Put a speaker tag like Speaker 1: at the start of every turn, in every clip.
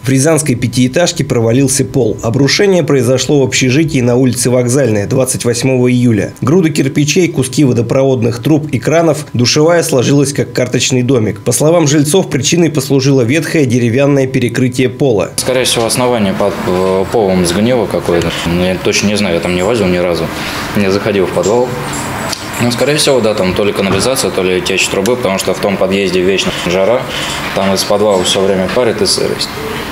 Speaker 1: В рязанской пятиэтажке провалился пол. Обрушение произошло в общежитии на улице Вокзальная 28 июля. Груды кирпичей, куски водопроводных труб и кранов, душевая сложилась как карточный домик. По словам жильцов, причиной послужило ветхое деревянное перекрытие пола.
Speaker 2: Скорее всего, основание под полом сгнило какое-то. Я точно не знаю, я там не возил ни разу. Не заходил в подвал. Ну, скорее всего, да, там то ли канализация, то ли течь трубы, потому что в том подъезде вечно жара, там из подвала все время парит и сырость.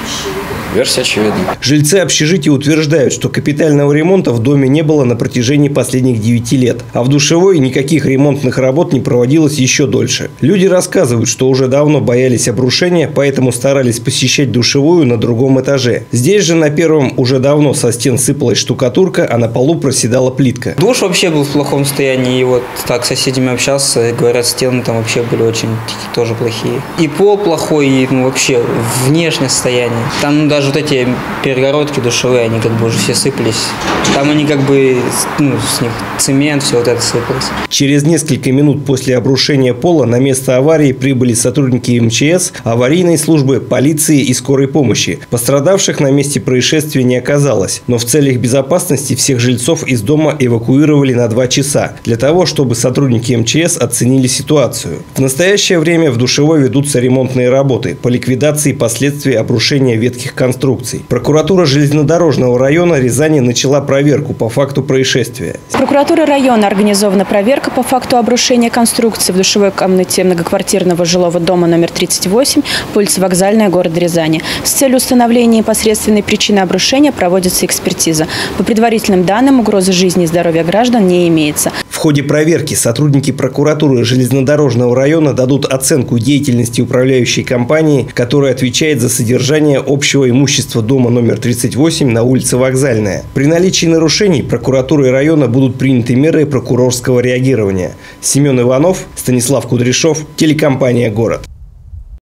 Speaker 2: Версия очевидна.
Speaker 1: Жильцы общежития утверждают, что капитального ремонта в доме не было на протяжении последних 9 лет. А в душевой никаких ремонтных работ не проводилось еще дольше. Люди рассказывают, что уже давно боялись обрушения, поэтому старались посещать душевую на другом этаже. Здесь же на первом уже давно со стен сыпалась штукатурка, а на полу проседала плитка.
Speaker 3: Душ вообще был в плохом состоянии. И вот так с соседями общался, говорят, стены там вообще были очень тоже плохие. И пол плохой, и вообще внешнее состояние. Там даже вот эти перегородки душевые, они как бы уже все сыпались. Там они как бы, с них цемент, все вот это сыпалось.
Speaker 1: Через несколько минут после обрушения пола на место аварии прибыли сотрудники МЧС, аварийной службы, полиции и скорой помощи. Пострадавших на месте происшествия не оказалось. Но в целях безопасности всех жильцов из дома эвакуировали на 2 часа. Для того, чтобы сотрудники МЧС оценили ситуацию. В настоящее время в душевой ведутся ремонтные работы по ликвидации последствий обрушения ветхих конструкций. Прокуратура железнодорожного района Рязани начала проверку по факту происшествия.
Speaker 4: С прокуратуры района организована проверка по факту обрушения конструкции в душевой комнате многоквартирного жилого дома номер 38 по улице Вокзальная, город Рязани. С целью установления непосредственной причины обрушения проводится экспертиза. По предварительным данным, угрозы жизни и здоровья граждан не имеется.
Speaker 1: В ходе проверки сотрудники прокуратуры железнодорожного района дадут оценку деятельности управляющей компании, которая отвечает за содержание общего имущества дома номер 38 на улице Вокзальная. При наличии нарушений прокуратурой района будут приняты меры прокурорского реагирования. Семен Иванов, Станислав Кудряшов, телекомпания «Город».